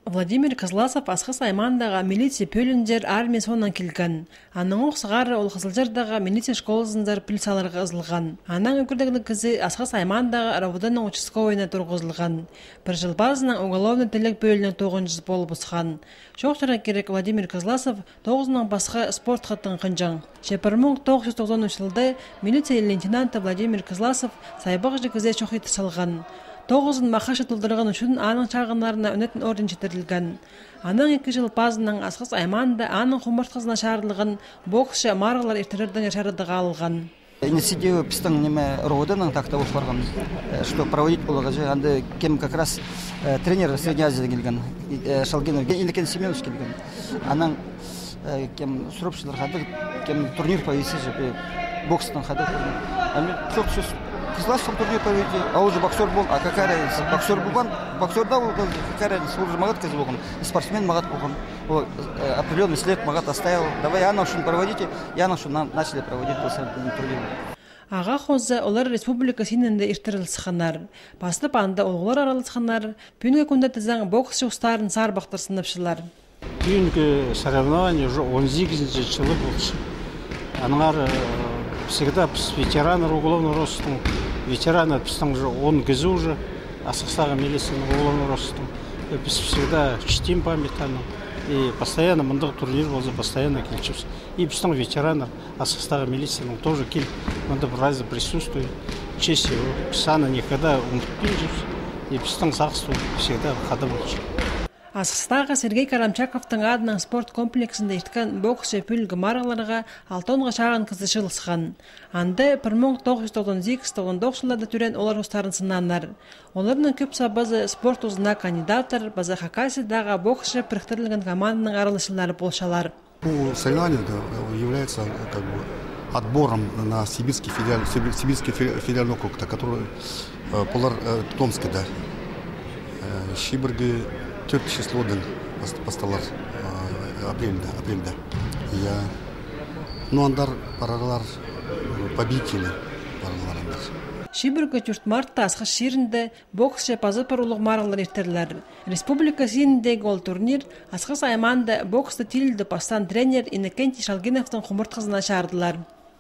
Владимир Козласов асқыс аймандағы милиция пөліндер армия сонан келген. Аның оқсығары ол Қызылжардағы милиция школасындар пілсаларға ызылған. Аның өкірдігінің кізі асқыс аймандағы Равуданның участковойына тұрғызылған. Бір жыл базының уголовны тілік бөлінің 900 болып ұсқан. Жоқтыра керек Владимир Козласов 9-ның басқа спорт қыттың қынжан. 1990 жылды милиция лейтенанты Владимир Козласов сайбақ жекізе шоқиты салған. 9-ын мақашы тұлдырған үшін аның чағынларына өнетін орден жетірілген. Аның 2 жыл базының асқыс айманды аның құмыртқызына шарылған боксшы марғылар ертірердің шарыдыға алған. Инициатива пистың неме Роводанның такта оспарған, что проводить болуға же, анды кем как раз тренер Средней Азияда келген, Шалгенов, Илькен Семенович келген. Аның кем сұрапшылар қады, кем турнир повесі же, бокстың қады. Çok söz Кызласов турнир поведі, а уже боксер бол, а какая разница? Боксер болған, боксерда бол, какая разница? Ол же мағат кіз болған, спортсмен мағат болған. Ол определенный след мағат оставил. Давай ана үшін проводите, и ана үшін начали проводить турнир. Аға қозы олар республика сенінде ертірілсіғанар. Басты панды олғылар аралысқанар, пүйінгі күнді тізің бокс жоғыстарын сар бақтыр сыныпшылар. Пүйінгі соревнование уже 18-ci жылы болшы. Аныңар всегда ветераны уголовного роста, ветераны уже 10 гизы уже, асқыстағы милицияның уголовного роста. Біз всегда чтим память и постоянно мындық турнир болса, постоянно келчіміз. И біздің ветераны асқыстағы милицияның тоже кел, мындық разы присутствует, честь его, писаны никогда умытпейміз, и біздің сақсту всегда қады болшы. Асқыстағы Сергей Карамчаковтың адының спорт комплексінде ерткен боксшы пүлгі марғыларға 6 онға шағын қызы жылысқан. Анды 1998-99 жылада түрен олар ұстарын сынанар. Оларының көп сабазы спорт ұзына кандидаттар, базы Хакасиядағы боксшы біріктірілген команданың аралышылары болшалар. Соревнование является отбором на сибирский федеральный округ, который Полар Томский, да. Шибіргі 4 числодан басталар апрельда. Андар паралар победители паралар андар. Шибіргі 4 мартта асқы шерінде боксшы пазыпыр ұлық марғылар ертерлер. Республика сеніндегі ол турнир асқыс айманды боксты тилді пастан тренер Иннокентий Шалгеновтың құмыртқызына шардылар.